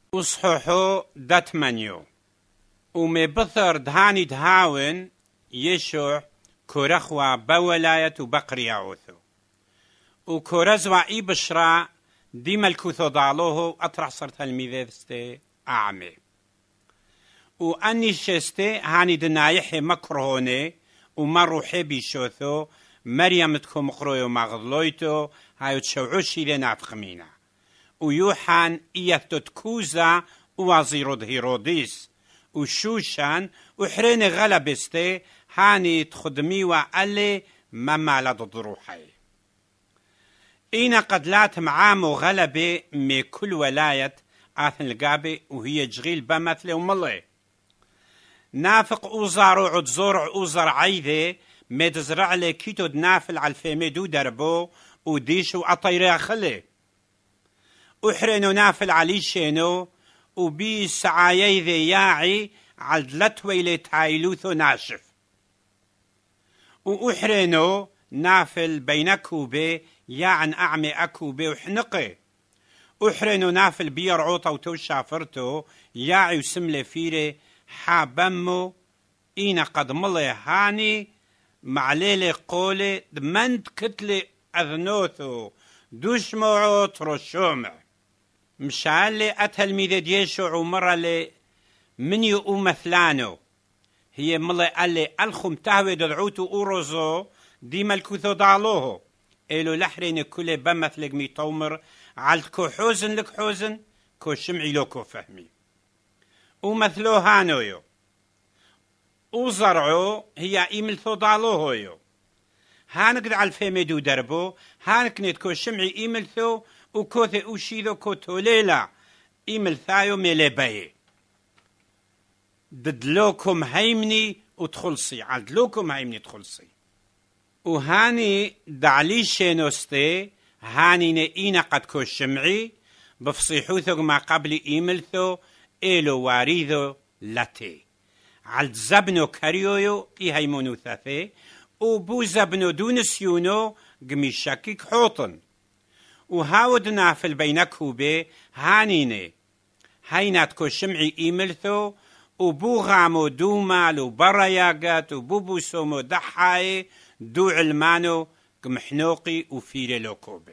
وصحوحو داتمانيو ومبثر دهاني دهاون يشوع كورخوا بولاية وبقري عوثو وكورزوا اي بشرا دي ملكوثو ضالوه اطرح صرت الميذيستي اعمي واني شستي هاني دنايحي مكرهوني ومروحي بيشوثو مريم تكو مقرويو مغضلويتو هايو تشوعوشي لنافخمينا ويوحان ايثتو تكوزا ووزيرو هيروديس وشوشان وحرين غلبستي هاني تخدمي وقالي ممالا ضروحي إينا قد لات معامو غلبي من كل ولاية آثن القابي وهي جغيل بمثل وملي نافق أوزارو عدزور أوزر عيدي مدزرع لي كيتو دنافل على الفيميدو دربو وديشو أطيري أخلي وحرينو نافل علي شينو وبي سعايي ذي ياعي عالدلتوي لتايلوثو ناشف وأحرينو نافل بينكوبي يعن أعمي أكوبي وحنقي أحرينو نافل بيرعوطا وتو شافرتو ياعي وسملي فيري حابمو إينا قد ملي هاني معليلي قولي دمند كتلي أذنوثو دوشموعو ترشومع مشالي أتهل ميدي ديشو عمر لي من يؤو مثلانو هي ملي قال لي الخم تهوي دعوتو أوروزو دي ملكوثو ضالوه إلو لحرين كل بمثلق مي طومر عالكو حوزن لك حوزن كو شمعي لوكو فهمي ومثلو هانويو وزرعو هي إيملثو ضالوهويو هانك على الفيميدو دربو هانك نتكو شمعي إيملثو وكوثي أوشيدو كوتو ليلا إيملثايو ميليباي ددلوكم هيمني وتخلصي عدلوكم هيمني تخلصي وهاني دعلي شينوستي هاني نئينا قد كو شمعي بفصيحوثو ما قبل إيملثو إلو واريذو لاتي عالد زبنو كاريويو إيهيمونو ثاثي وبو زبنو دونسيونو قميشاكيك حوطن وهاودنا في البينكوبي هانيني هيناتكو شمعي إيملثو وبو غامو دومال وبرياقات وبو سومو دحاي دو علمانو قمحنوقي وفيري لوكوبن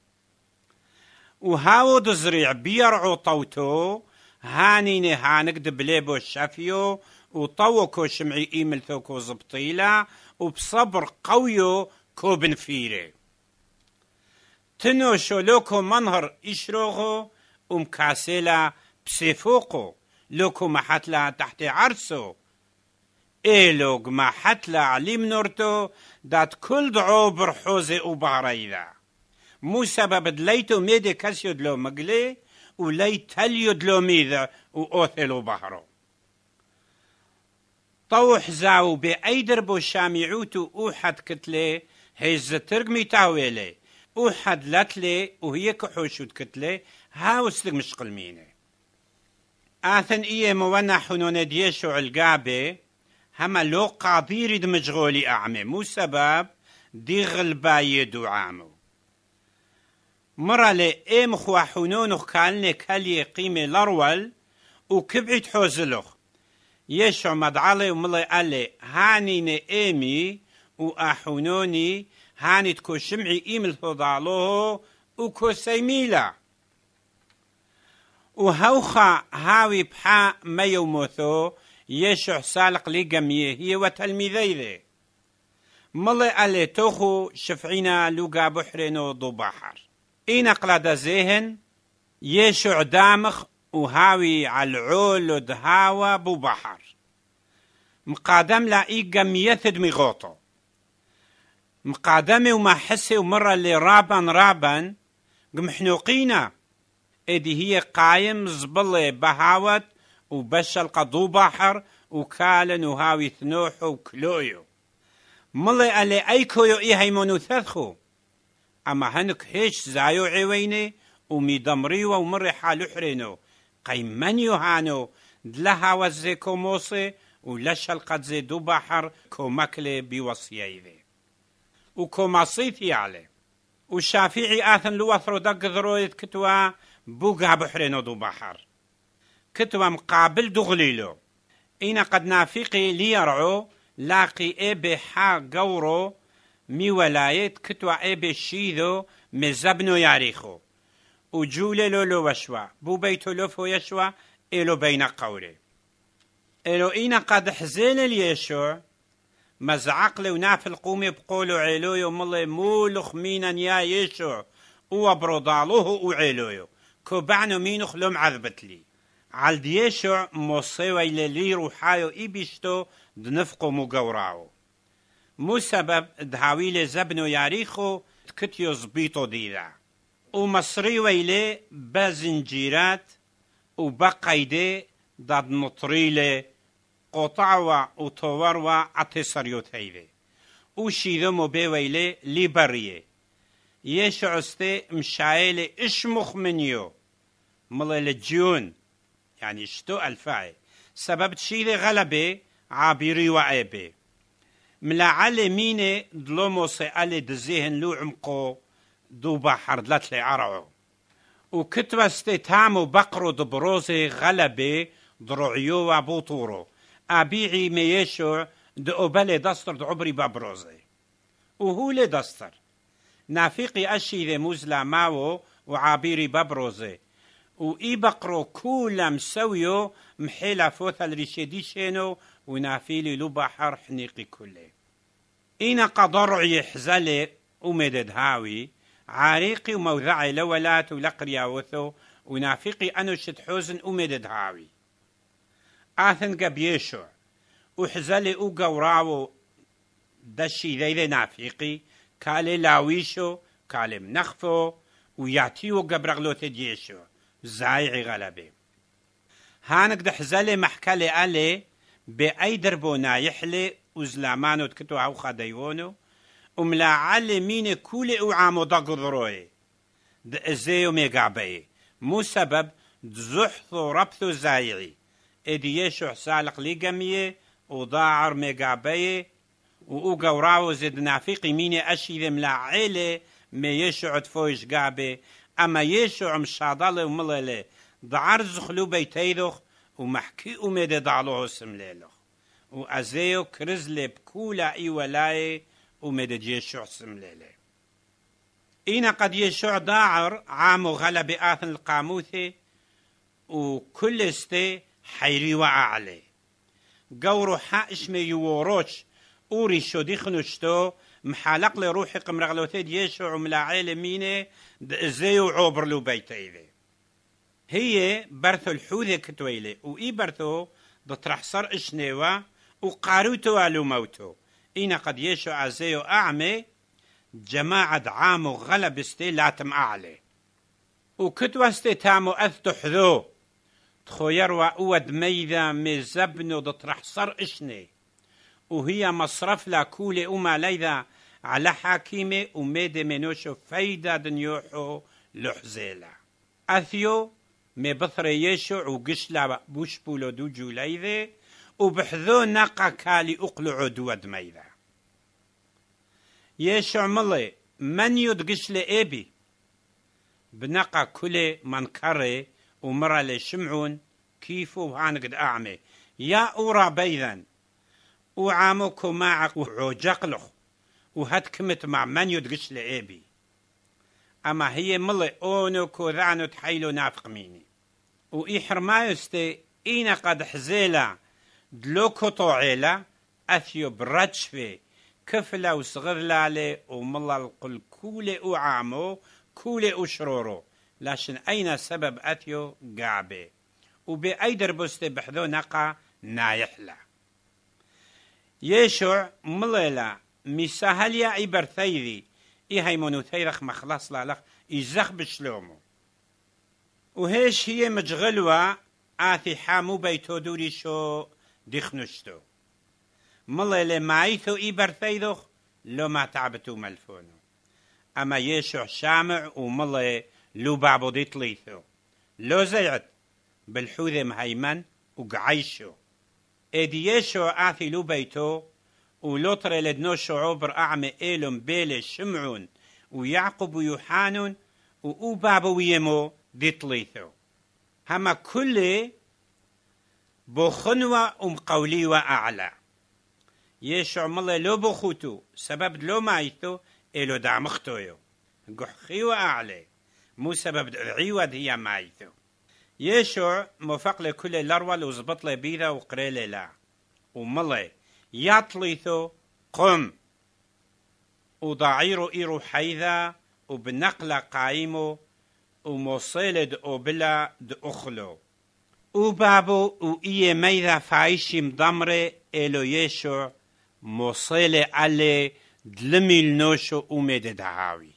وهاود زريع بيرعو طوتو هانيني هانك دبليبو الشافيو وطوكو شمعي إيملثو كو زبطيلا وبصبر قويو كوبن فيري تنوشو لوكو منهر إشروغو ومكاسيلا بسيفوقو لوكو محتلا تحت عرسو إيلوغ محتلا عليم نورتو دات كل دعو برحوزي وباريدا مو سبب دليتو ميدي كاسيو دلو مقلي ولي تليو دلو ميدا وأوثلو بحرو طوح زاو بأيدر بو شامعوتو أوحد كتلي هيز ترقمي تاويلي أوحد لاتلي وهي كحوشود كتلي هاوسلق مشقل ميني آثن إيه موانا حنون ديشو القابي هما لو قاضيري دمجغولي أعمي مو سبب دي غلباية دعامو مرة لي إيه مخوا حنونو كالني كالي قيمي لرول وكبعت حوزلوخ يشو مدعالي وملي قالي هاني إيمي وأحنوني هاني تكو شمعي إيمل ضالوه وكو سيميلا وهوخا هاوي بحا ما يوموثو يشو سالق لقميه هي وتلميذي ذي ملي قالي توخو شفعينا لوقا بحرينو ضو بحر إينا قلاد زيهن يشو دامخ وهاوي عالعول ودهاوى بو بحر مقادم لا إيقام يثد مغوطو مقادمي وما حسي ومرة اللي رابا قمحنوقينا إدي هي قايم زبلي بهاوت وبشل قضو بحر وكالن وهاوي ثنوح وكلويو ملي اللي أيكويو إيهيمونو ثاثخو أما هنك هيش زايو عويني وميدمريو ومري حالو حرينو قيمانيو هانو دلها وزي كوموسي ولشل قد زي دو بحر كومكلي بوصيايذي وكوماصيثي عليه وشافعي آثن لوثرو دق ذرويت كتوا بوقع بحرينو دو بحر كتوى مقابل دغليلو إنا قد نافقي ليرعو لاقي إبي حا قورو مي ولايت كتوى إبي شيدو مزبنو ياريخو وجولي لولو وشوا بو بيتو لوفو يشوا إلو بين قوري إلو إنا قد حزين اليشوع مزعقلي وناف القومي بقولو عيلويو ملي مولخ مينا يا يشوع وبرضالوه وعيلويو كوبعنو مينوخ لوم عذبتلي عالد يشوع موصيوي للي روحايو إبشتو دنفقو مقوراو مو سبب دهاويلي زبنو ياريخو تكتيو زبيطو ديدا ومصري ويلي بزنجيرات وبقايدي داد نطريلي قطعوا وطوروا عطيسريوت هيدي وشيدمو بيويلي ليبريه يشوع استي مشايلي اشمخ منيو ملي الجيون يعني اشتو الفاعي سبب تشيدي غلبي عابيري وعيبي ملاعالي ميني دلومو سيالي دزيهن لو عمقو دو بحر دلتلي عرعو وكتبا استيتامو بقرو دبروزي غلبي ضرعيو وبوطورو أبيعي ميشوع دقبالي دستر دعبري ببروزي وهو لي دستر نافقي أشي ذي مزلا ماو وعابيري ببروزي وإي بقرو كولا مسويو محيلا فوثا الرشيديشينو ونافيلي لو بحر حنيقي كله إنا قضرع يحزلي ومدد هاوي عاريقي وموضعي لولات ولقريا وثو ونافقي أنو شتحوزن ومدد هاوي آثن قبيشو وحزلي وقوراو دشي ذي نافقي كالي لاويشو كالي منخفو وياتيو قبرغلو تديشو زايعي غلبي هانك دحزلي محكالي ألي بأي دربونا يحلي وزلامانو تكتو عو خديونو وملا علي مين كولي وعامو دقضروي دأزيو ميقابي مو سبب دزحثو ربثو زايعي إدي يشو سالق لقمية وضاعر ميقابي وقوراو زد نافقي ميني أشي ذي ملا عيلي ما يشو عدفوش قابي أما يشو عمشاضالي وملالي ضعر زخلو بيتيدوخ ومحكي وميدي ضعلوه سمليلوخ وأزيو كرزلي بكولا إي ولاي وميدي يشو سمليلي إينا قد يشو ضاعر عامو غلب آثن القاموثي وكل استي حيري وعالي قورو حائش ميوروش أوري شو ديخنوشتو محالق لي روحي قمرغلوثي ديشو عملا عيلي ميني دأزيو عوبر لو بيتيدي هي برثو الحوذي كتويلي وإي برثو دطرح صر إشنيوا وقاروتو والو موتو إينا قد يشو عزيو أعمي جماعة عامو غلب استي لاتم أعلي وكتوا استي تامو أثتو حذو تخويروا أود ميذا مزبنو دطرح صر إشني وهي مصرف لا كولي أما ليذا على حاكيمي وميدي منوشو فايدة دنيوحو لحزيلا أثيو مبثر يشوع وقشلا بوش بولو دو جوليذي وبحذو نقا كالي أقلعو دود ميذا يشوع ملي من يدقشل إبي بنقا كل منكري ومرا لشمعون كيفو هانقد أعمي يا أورا بيذا وعاموكو معك وعوجقلخ وهتكمت مع من يدقشل إبي أما هي ملي أونو كوذانو تحيلو نافق ميني وإحرمايو استي إينا قد حزيلا دلوكو طوعيلا أثيو براتشفي كفلا وصغرلالي وملا القل كولي وعامو كولي وشرورو لاشن أين سبب أثيو قابي وبأي دربوستي بحذو نقا نايحلا يشوع مليلا مساهل يا عبرثيذي إيهاي منوثيرخ مخلص لالخ إزخ بشلومو وهيش هي مجغلوة آثي حامو بيتو دوري شو ديخنشتو ملي معيثو إبرثيذخ لو ما تعبتو ملفونو أما يشوع شامع وملي لو بابو ديتليثو لو زيعت بالحوذي مهيمن وقعيشو إدي يشوع آثي لو بيتو ولوطر لدنو شعوبر أعمى إيلم بيلي شمعون ويعقب ويوحانون وبابو ويمو ديتليثو هما كل بخنوة قولي وأعلى يشع ملا لو بخوتو سبب لو مايثو إلو دعمختويو قحخي وأعلى مو سبب دعيود هي مايثو يشع موفق لكل الأروى وزبط له بيرا وقريل لا وملا يطليثو قم وضعيرو إيرو حيذا وبنقل قايمو وموصلد وبلا دأخلو وبابو وإيه ميذا فايشي مضمري إلو يشع موصلي علي دلمي النوشو وميد دعاوي